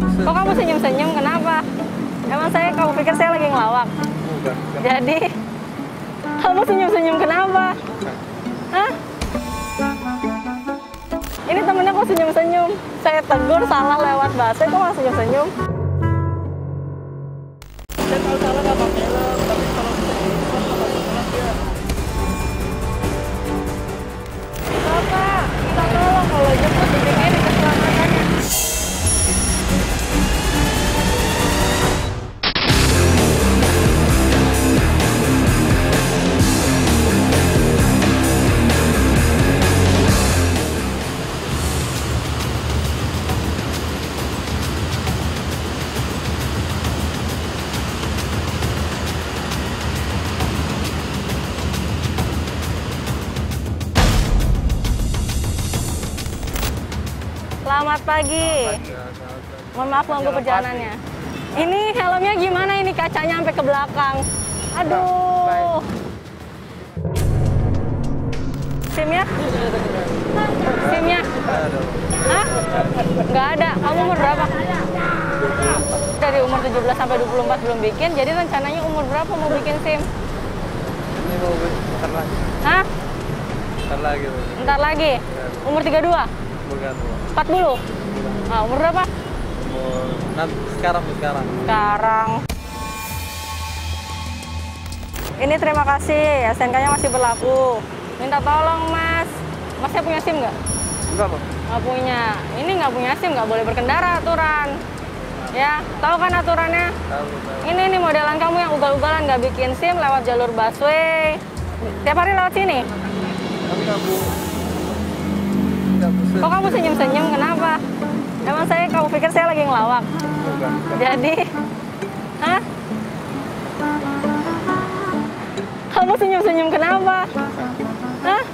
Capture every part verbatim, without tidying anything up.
Kok kamu senyum-senyum? Kenapa? Emang saya, kamu pikir saya lagi ngelawak? Bukan. Jadi, kamu senyum-senyum kenapa? Hah? Ini temennya kok senyum-senyum? Saya tegur salah lewat bahasa, kok malah senyum-senyum? Saya tahu salah nggak pakai helm, tapi kalau bisa diinfo sama sekolah dia. Bapak, minta tolong kalau jemput dipikirin keselamatannya. Selamat pagi. Mohon maaf ganggu perjalanannya. Ini helmnya gimana ini, kacanya sampai ke belakang. Aduh. SIM-nya? SIM-nya? Hah? Nggak ada. Kamu umur berapa? Dari umur tujuh belas sampai dua puluh empat belum bikin, jadi rencananya umur berapa mau bikin SIM? Ini mau bentar lagi. Hah? Bentar lagi. Ntar lagi? Umur tiga puluh dua? Bukan. empat puluh? Nah, umur berapa? Mau nanti sekarang sekarang. Sekarang. Ini terima kasih, S N K-nya masih berlaku. Minta tolong mas, masnya punya SIM nggak? Enggak, Pak. Nggak punya. Ini nggak punya SIM, nggak boleh berkendara aturan. Ya, tahu kan aturannya? Tahu, tahu. Ini nih modelan kamu yang ugal-ugalan nggak bikin SIM lewat jalur busway. Tiap hari lewat sini. Tapi nggak bu. Nggak bu. Kok kamu senyum-senyum? Kenapa? Emang saya, kamu pikir saya lagi ngelawak? Bukan. Jadi, hah? Kamu senyum-senyum kenapa? Hah?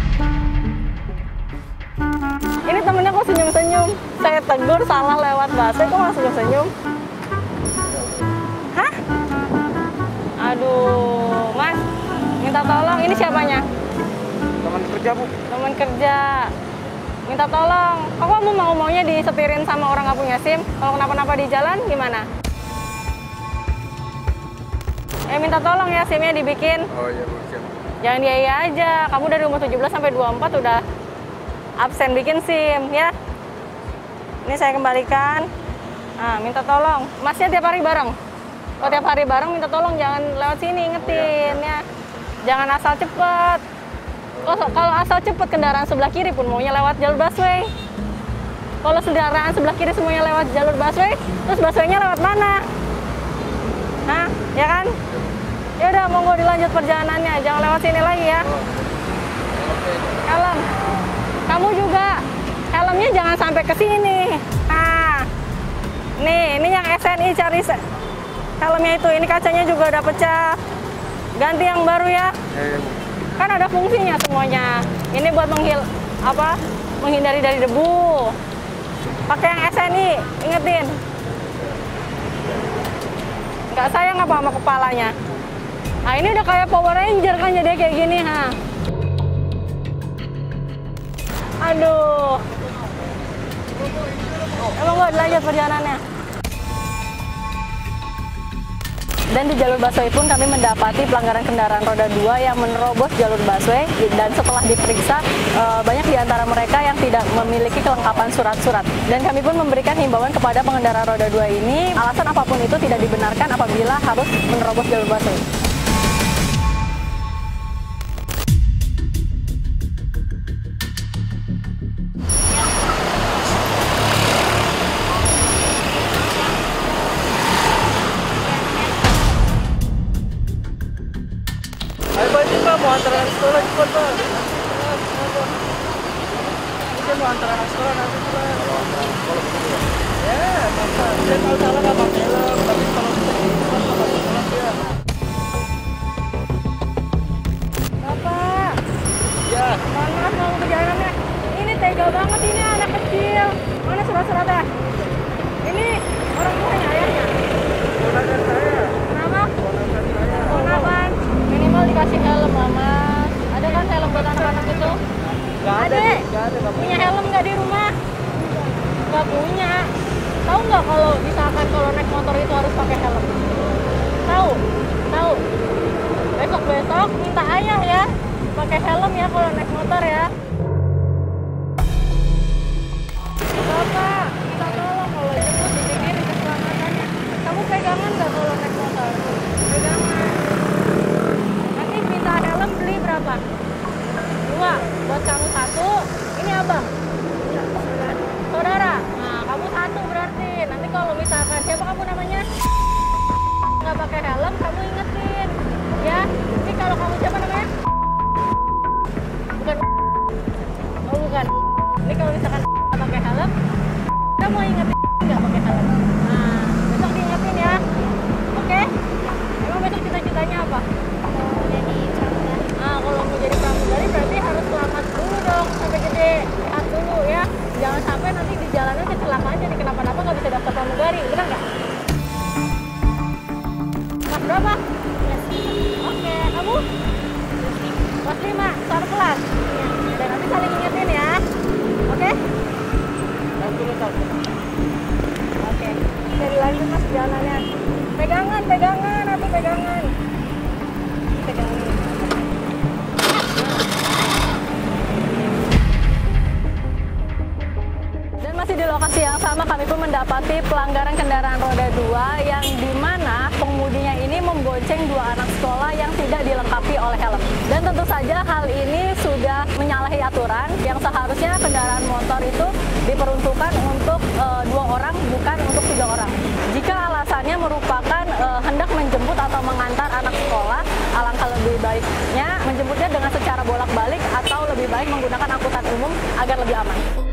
Ini temennya kok senyum-senyum? Saya tegur salah lewat bahasa, kok malah senyum-senyum? Hah? Aduh, mas, minta tolong. Ini siapanya? Teman kerja, Bu. Teman kerja. Minta tolong. Kok kamu mau-maunya disetirin sama orang nggak punya SIM? Kalau kenapa-napa di jalan, gimana? Eh, minta tolong ya SIM-nya dibikin. Oh iya, Bu. Siap. Jangan dia aja. Kamu dari umur tujuh belas sampai dua puluh empat udah absen bikin SIM, ya. Ini saya kembalikan. Nah, minta tolong. Masnya tiap hari bareng? Kalau tiap hari bareng, minta tolong jangan lewat sini, ingetin, ya. Jangan asal cepet. Kalau asal cepet, kendaraan sebelah kiri pun maunya lewat jalur busway. Kalau kendaraan sebelah kiri semuanya lewat jalur busway, terus busway-nya lewat mana? Hah? Ya kan? Ya udah, monggo dilanjut perjalanannya. Jangan lewat sini lagi ya. Helm. Kamu juga. Helmnya jangan sampai ke sini. Nah. Nih, ini yang S N I cari helmnya itu. Ini kacanya juga udah pecah. Ganti yang baru ya. Ya, ya, Bu. Kan ada fungsinya semuanya. Ini buat menghil apa? Menghindari dari debu. Pakai yang S N I, ingetin. Nggak sayang apa sama kepalanya. Nah, ini udah kayak Power Ranger kan, jadi kayak gini, ha. Aduh. Emang nggak dilanjut perjalanannya? Dan di jalur busway pun kami mendapati pelanggaran kendaraan roda dua yang menerobos jalur busway, dan setelah diperiksa banyak di antara mereka yang tidak memiliki kelengkapan surat-surat. Dan kami pun memberikan himbauan kepada pengendara roda dua ini, alasan apapun itu tidak dibenarkan apabila harus menerobos jalur busway. Mau antar anak sekolah cepat, Pak. Ini mau antar anak sekolah nanti, Pak. Ya, mantap. Saya tahu salah nggak pakai helm, tapi kalau bisa diinfo sama sekolah dia. Bapak. Ya. Mohon maaf mau perjalanannya. Ini tega banget ini anak kecil. Mana surat-suratnya? Ini orang tuanya, ayahnya. Ponakan saya. Kenapa? Ponakan saya. Ponakan. Minimal dikasih helm lah, Mas. Ada kan helm buat anak-anak itu? Nggak ada, Adek, nggak ada, nggak punya helm nggak di rumah? Nggak punya. Tahu nggak kalau misalkan kalau naik motor itu harus pakai helm? Tahu? Tahu? Besok-besok minta ayah ya pakai helm ya kalau naik motor ya. Bapak, minta tolong kalau jemput dipikirin keselamatannya. Kamu pegangan nggak kalau naik motor? Pegangan. Nanti minta helm beli berapa? Dua. Buat kamu satu. Ini abang. Saudara. Nah, kamu satu berarti. Nanti kalau misalkan siapa kamu namanya? Nggak pakai helm, kamu ingetin. Ya. Ini kalau kamu siapa namanya? Bukan. Oh bukan. Ini kalau misalkan nggak pakai helm, kita mau ingetin nggak pakai helm. Nah, besok diingetin ya. Oke? Emang besok cita-citanya apa? Mau jadi pramugari. Nah, kalau mau jadi pramugari berarti harus selamat dulu dong sampai gede. Sehat dulu ya. Jangan sampai nanti di jalannya kecelakaan jadi kenapa-napa nggak bisa daftar pramugari. Benar nggak? Kelas berapa? Kelas lima. Oke, kamu? Kelas lima, satu kelas? Ya. Dan nanti saling ingetin ya. Oke? Oke. Jadi lanjut mas jalannya. Pegangan, pegangan, atau pegangan. Pegangan. Dan masih di lokasi yang sama kami pun mendapati pelanggaran kendaraan roda dua yang dimana pengemudinya ini membonceng dua anak sekolah yang tidak dilengkapi oleh helm. Dan tentu saja hal ini sudah menyalahi aturan yang seharusnya kendaraan motor itu diperuntukkan untuk e, dua orang bukan untuk tiga orang. Jika alasannya merupakan e, hendak menjemput atau mengantar anak sekolah, alangkah lebih baiknya menjemputnya dengan secara bolak-balik atau lebih baik menggunakan angkutan umum agar lebih aman.